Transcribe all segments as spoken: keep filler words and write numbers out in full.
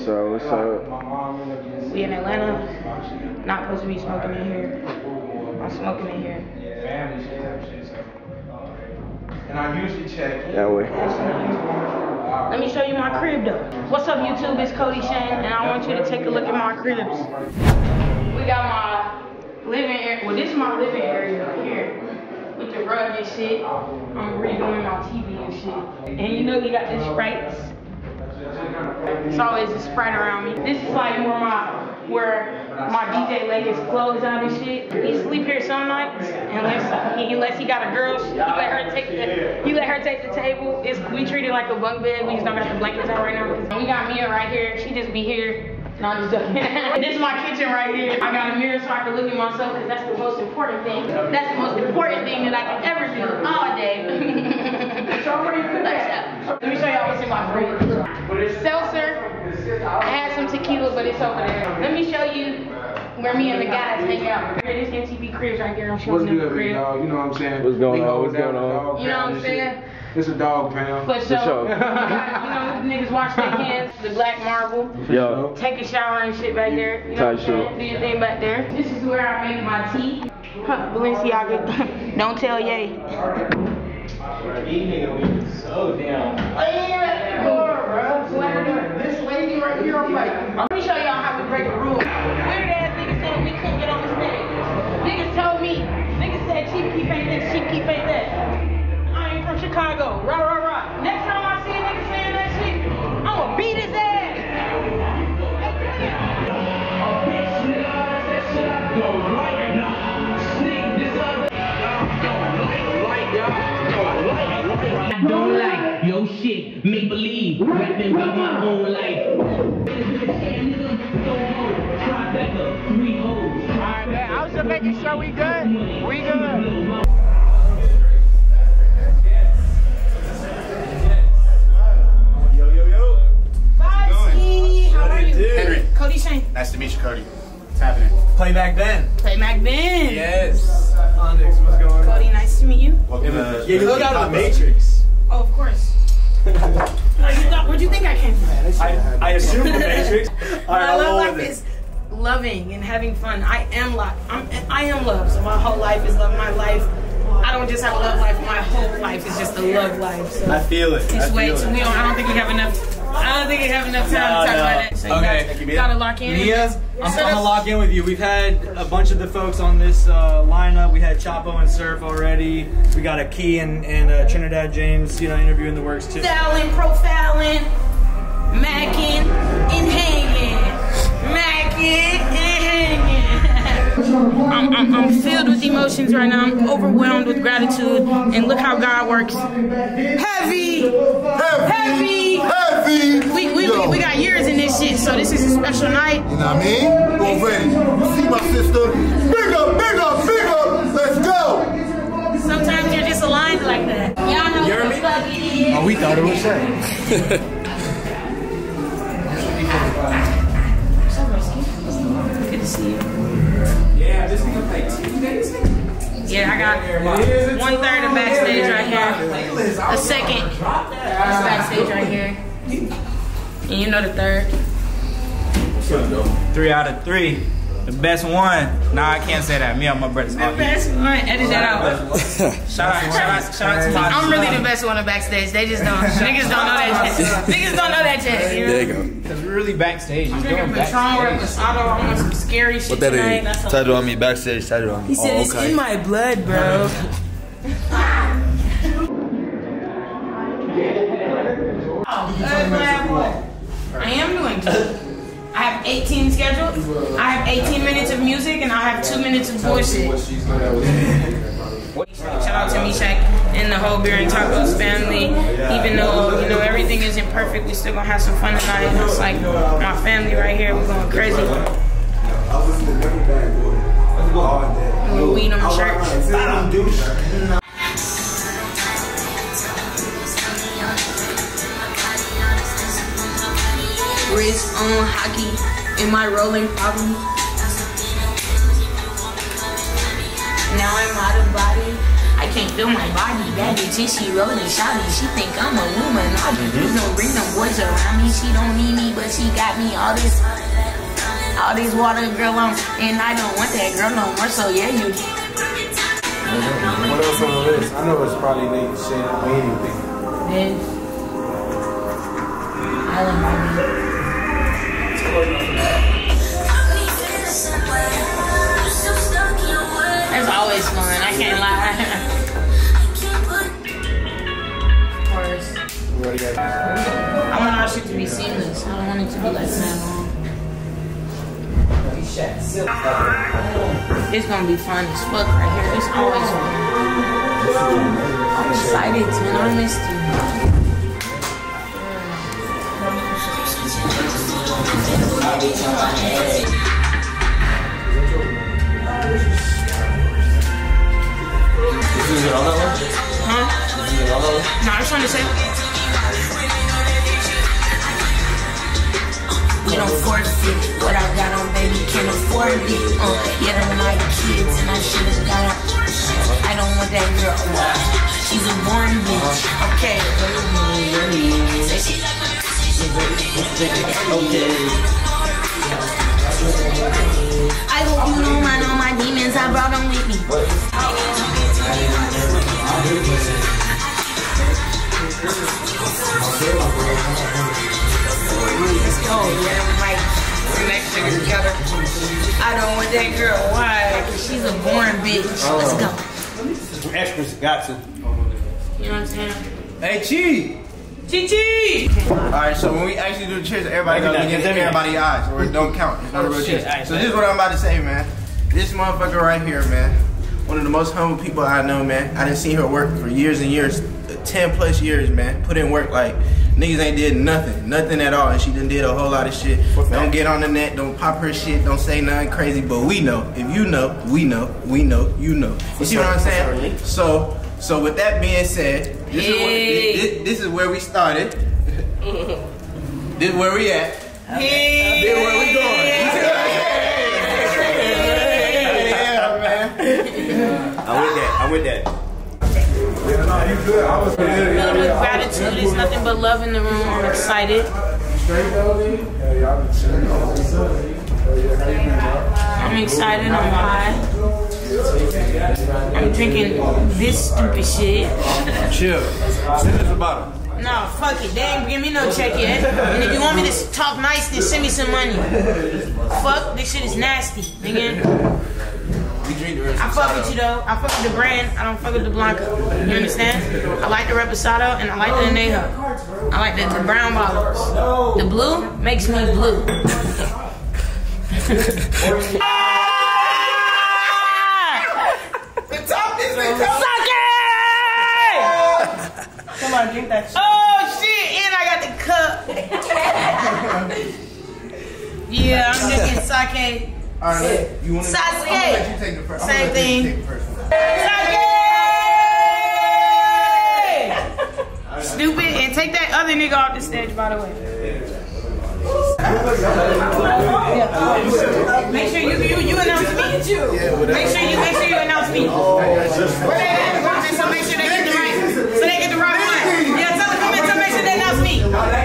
up? What's up? We in Atlanta. Not supposed to be smoking in here. I'm smoking in here. And I usually check in. That way. Let me show you my crib though. What's up YouTube, it's Kodie Shane, and I want you to take a look at my cribs. We got my living area, well this is my living area right here. With the rug and shit. I'm redoing my T V and shit. And you know we got the Sprites. It's always a Sprite around me. This is like where my, where my D J leg is closed out and shit. He sleep here some nights, unless he, unless he got a girl, he let her take the, he let her take the table. It's, we treat it like a bunk bed. We just don't got the blankets out right now. We got Mia right here. She just be here. No, I'm just joking. This is my kitchen right here. I got a mirror so I can look at myself because that's the most important thing. That's the most important thing that I can ever do all day. Let me show y'all what's in my fridge. Seltzer. I had some tequila, but it's over there. Let me show you where me and the guys hang out. This M T V cribs right here. I'm showing them the crib. Dog? You know what I'm saying? What's going on? What's going on? You know what I'm saying? It's a dog pound. For sure. You know, niggas wash their hands. The black marble. Yo. Take a shower and shit back there. You know what I'm saying? Do your thing back there. This is where I make my tea. Huh, Balenciaga. Don't tell Ye. So damn. This lady right here, I'm like, let me show y'all how we break a rule. Weird ass niggas said we couldn't get on the stage. Niggas told me, niggas said Chief Keef ain't this, Chief Keef ain't that. I ain't from Chicago, rah rah rah. Next time I see a nigga saying that shit, I'ma beat his ass. I don't like yo shit, make believe, rapping about my own life. Alright, man, I was just making sure we good. We good. Yo, yo, yo. Bye, Steve. How are you? Henry. Kodie Shane. Nice to meet you, Kodie. What's happening? Play back then. Play Mac Ben. Yes. Onyx, what's going on? Kodie, nice to meet you. Welcome to Yeah, you look out of the Matrix. Oh, of course. Like, you thought, where'd you think I came from? I, I assume the Matrix. My love life is loving and having fun. I am love. I'm, I am love. So my whole life is love. My life. I don't just have a love life. My whole life is just a love life. So I feel it. it's I way feel too. it. We don't. I don't think we have enough. I don't think we have enough time No, to talk no. about that. So Okay. you guys gotta lock in. Mia, I'm, Set I'm gonna us- lock in with you. We've had a bunch of the folks on this uh, lineup. We had Chapo and Surf already. We got a Key and, and uh, Trinidad James, you know, interview in the works too. Styling, profiling, macking, and hanging. Macking and hanging. I'm, I'm, I'm filled with emotions right now. I'm overwhelmed with gratitude. And look how God works. Heavy! Heavy! Heavy! We, we, we, we got years in this shit, so this is a special night. You know what I mean? Go ready. You see my sister? Big up, big up, big up! Let's go! Sometimes you're just aligned like that. Y'all know what the fuck it is. Oh, we thought it was Shay. Good to see you. Yeah, this nigga play Tuesdays. Yeah, I got one third of backstage right here. A second is backstage right here. And you know the third. Three out of three. The best one. Nah, I can't say that. Me and my brothers. The best one. Edit that out. Shout out, shout out, shout out to my. I'm really the best one on backstage. They just don't. Niggas don't know that shit. Niggas don't know that shit. You know? There you go. Cause we're really backstage. I'm drinking Patron with Pasado. I'm on some scary shit What that tonight. is? That's all. Tattoo on me, backstage, tattoo on me. He said Oh, it's okay. in my blood, bro. I am doing two. I have eighteen scheduled. I have eighteen minutes of music and I have two minutes of bullshit. Shout out to Mishak and the whole Beer and Tacos family. Even though, you know, everything isn't perfect, we still gonna have some fun tonight. It's like my family right here. We're going crazy. A little weed on my shirt. Wrist on hockey in my rolling problem. Now I'm out of body. I can't feel my body. That bitch is she rolling shawty. She think I'm a Illuminati. Please don't bring them boys around me. She don't need me, but she got me all this, all this water, girl. Um, and I don't want that girl no more. So yeah, you. What else on the list? I know it's probably nigga shit or anything. This. Island Mommy. It's always fun, I can't lie. Of course. I want our shit to be seamless. I don't want it to be like that long. It's gonna be fun as fuck right here. It's always fun. I'm excited, man. I missed you. This is it on that one? Huh? This is it on that one? No, I was trying to say. We don't force it. What I got on, baby, can't afford it. Uh, yeah, them my kids, and I should've got her. I don't want that girl. She's a born bitch. Okay. I hope you don't mind all my demons. I brought them with me. Let's go. Yeah, right. We're next niggas together. I don't want that girl. Why? Because she's a born bitch. Let's go. Extras got to. You know what I'm saying? Hey, Chi! Chi-Chi! Alright, so when we actually do the cheers, everybody goes against everybody's eyes, or it don't count. It's not a real cheers. So this is what I'm about to say, man. This motherfucker right here, man. One of the most humble people I know, man. I done seen her work for years and years, ten plus years, man. Put in work like niggas ain't did nothing, nothing at all, and she done did a whole lot of shit. Don't get on the net, don't pop her shit, don't say nothing crazy, but we know. If you know, we know, we know, you know. You see what I'm saying? So, so with that being said, this is what, this, this is where we started. This is where we at. Hey. This is where we going. I'm with that. I'm with that. Yeah, no, you good. I was good. Filled with gratitude. There's nothing but love in the room. I'm excited. Straight though, dude? Yeah, y'all been chilling. I'm excited. I'm high. I'm drinking this stupid shit. Chill. Send us a bottle. No, fuck it. They ain't give me no check yet. And if you want me to talk nice, then send me some money. Fuck, this shit is nasty, nigga. I fuck with you though. I fuck with the brand. I don't fuck with the Blanca. You understand? I like the Reposado and I like the Anejo. I like the, the brown bottles. The blue makes me blue. Suck it! Come on, drink that shit. Oh shit! And I got the cup. Yeah, I'm drinking sake. Alright, you want to Sasuke. let you take the first. Same thing. Take the first one. Sasuke! Stupid. And take that other nigga off the stage, by the way. Make sure you you, you announce me. Make sure you make sure you announce me. Where they at? So make sure they get the right. So they get the right one. Yeah, tell them come in. Tell make sure they announce me.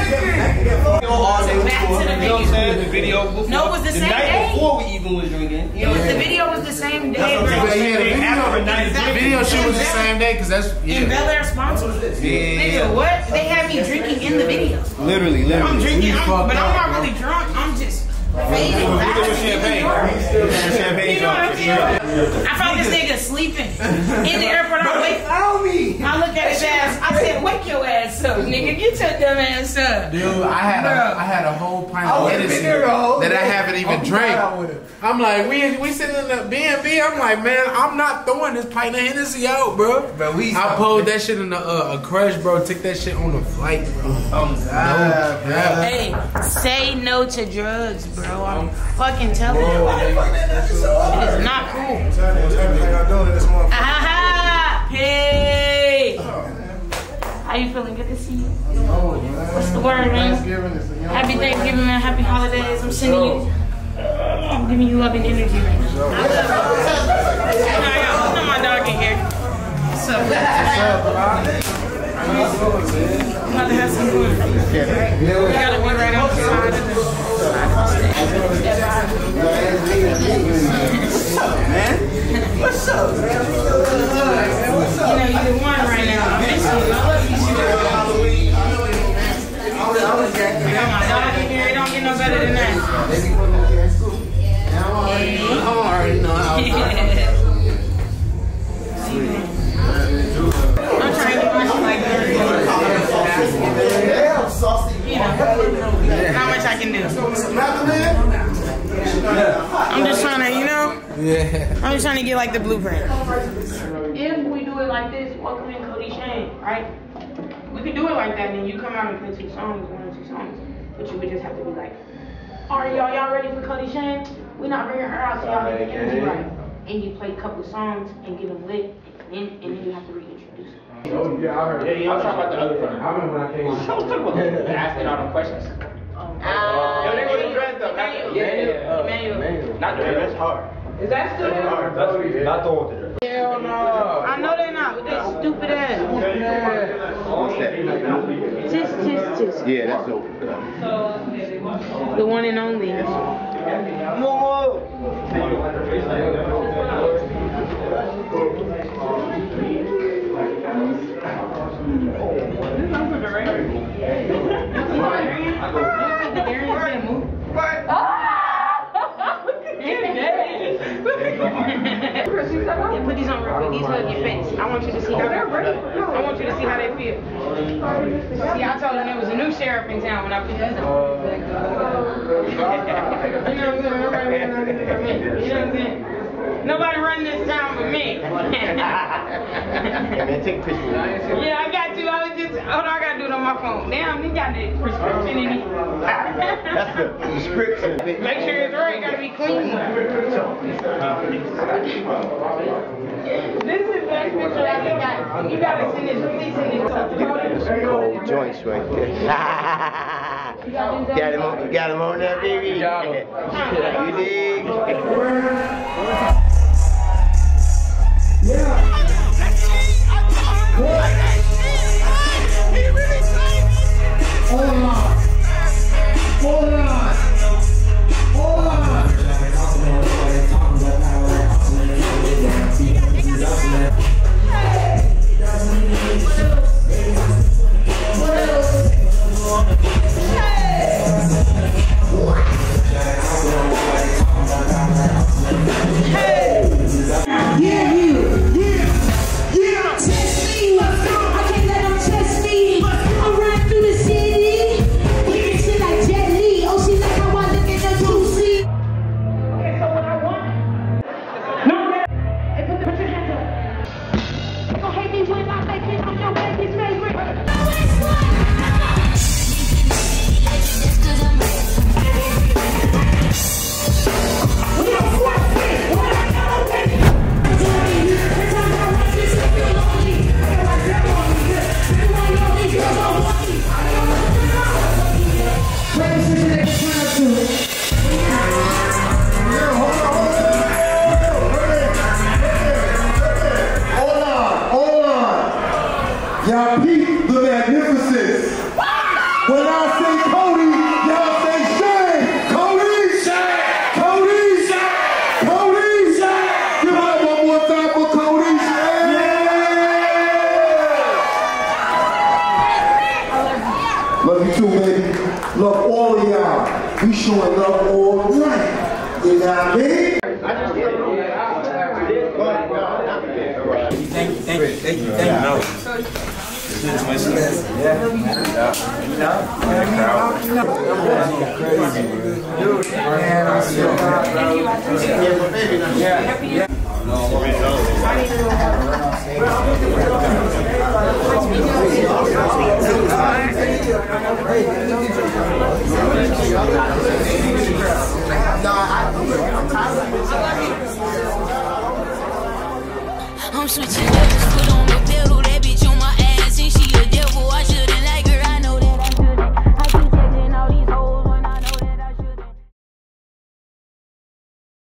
Back to the video. The video No, it was the, the same night day. before we even was drinking. It was the video was the same day. Bro. The video shoot was the same day, cause that's yeah. And Bel Air sponsored this. Yeah. Nigga, what? They had me drinking in the video. Literally, literally. I'm drinking, I'm, but I'm not really drunk. I'm just fading. Champagne. Champagne. You know what I'm saying? I found this nigga sleeping in the airport. I wake. I look at his ass. I said, "Wake your ass up, nigga. Get your dumb ass up." Dude, I had a, I had a whole pint of Hennessy that I haven't even drank. I'm like, we we sitting in the B and B. I'm like, man, I'm not throwing this pint of Hennessy out, bro. But we I pulled that shit in a, uh, a crush, bro. Took that shit on the flight, bro. Oh God, no, yeah. Hey, say no to drugs, bro. I'm fucking telling you. It is not cool. Ah, hey. How you feeling? Good to see you. What's the word, man? Happy Thanksgiving, man. Happy holidays. I'm sending you. I'm giving you love and energy right now. I love you. Nah, y'all, my dog in here. What's up? What's up, bro? I'm about to have some fun. We got a one right outside of the Man, what's up, man? What's up? You know, you're the one right now. I miss you. I love you, shit. Come on, y'all in here. It don't get no better than that. I already know how. I'm trying to get my shit like that. You know, how much I can do. I'm just trying to, you know? Yeah. I'm just trying to get like the blueprint. If we do it like this, welcome in Kodie Shane, right? We could do it like that, and then you come out and play two songs, one or two songs. But you would just have to be like, alright, y'all, y'all ready for Kodie Shane? We're not bringing her out, so y'all make the energy right. And you play a couple songs and get them lit, and, and then you have to reintroduce them. Oh, yeah, I heard. Yeah, yeah, I'm talking about the other front. I remember when I came. I'm talking about the asking all the questions. Uh, Yo, they were dressed up. Emmanuel. Yeah, Emmanuel. Not the dress. That's hard. Is that still there? That's not the one. Hell no. I know they're not, with that stupid ass. Tisk, tisk, tisk. Yeah, that's dope. The one and only. Yeah, put these on real quick. These hug your face. I want you to see how they I want you to see how they feel. See, I told them there was a new sheriff in town when I put these on. You know what I'm saying? You know what I'm saying? Nobody run this town but me. Yeah, man, take a picture. Yeah, I got you. I was just, hold on, I got to do it on my phone. Damn, you got the prescription in it. That's the prescription. Make sure it's right. Got to be clean. This is the best picture I think I, you got to send this, please send this. Cold joints right there. Got him on, you got him on there, baby. You got him. You dig? Yeah. Hold on. Hold on. Hold on. Yeah, you. Yeah. Yeah. Test me. I can't let them test me. I'm running through the city. Kicking shit like Jet Li. Oh, she like how I look in the two-seat. Okay, so what I want? No, man. Hey, put, the, put your hands up. You gon' hate me when I make it. I'm your baby's favorite. No, it's not. We don't sweat it. What I know, baby. Y'all peep the magnificence. When I say Kodie, y'all say Shane. Kodie, Shane. Kodie, Shane. Kodie, Shane. Give it up one more time for Kodie, Shane. Yeah. Love you too, baby. Love all of y'all. We showing love all night. You know what I mean? Thank you, thank you, thank you, thank you. I'm switching up.